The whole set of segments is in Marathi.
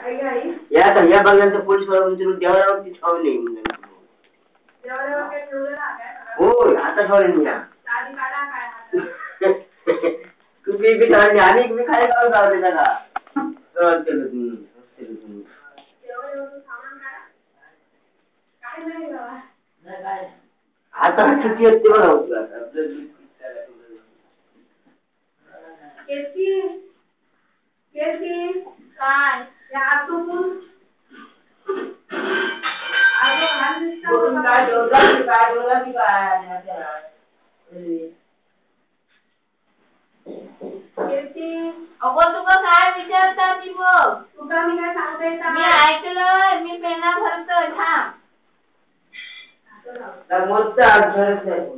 या तर या बघल्यानंतर पोलीस वाला विचारून देवाला ती छाव नाही म्हणजे हो आता ठेवले मी या तुम्ही बी ठेवले आणि मी खाली गाव जावले दादा केलं तुम्ही आता किती असते बघा होती काय या तू काय डोला की अगो तुका काय विचारता ती बघ तुका मी काय सांगते मी ऐकलंय मी पेना भरतोय थांब तर मोठा अक्षरच नाही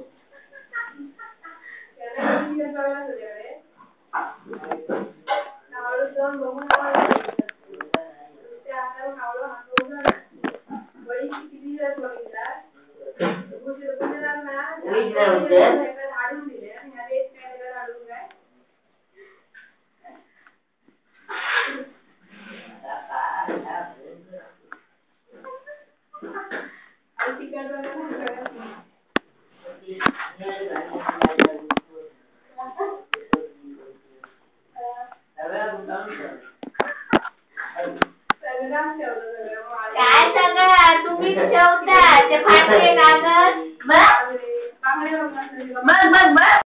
काय सगळं तुम्हीच ठेवता ते फाटले कागद बघ